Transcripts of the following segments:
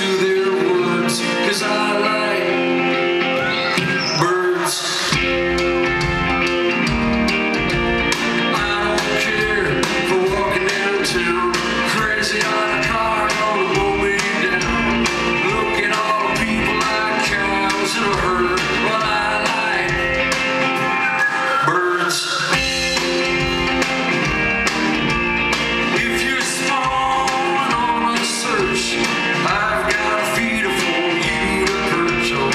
to their woods, 'cause I like birds. I don't care for walking downtown, crazy on a car gonna mow me down. Look at all the people like cows in a herd, but I like birds. If you're spawned on a search, I've got a feeder for you to perch on.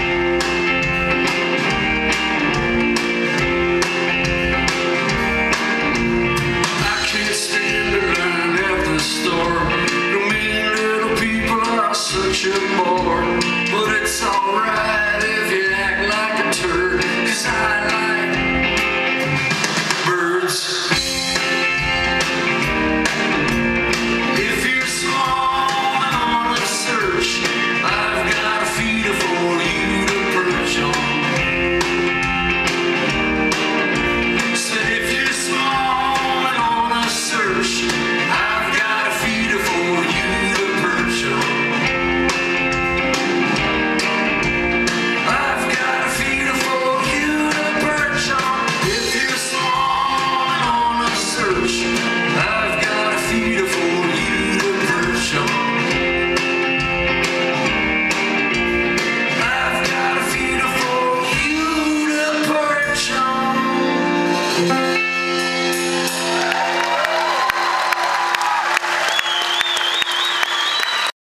I can't stand the line at the store. The mean little people are such a bore.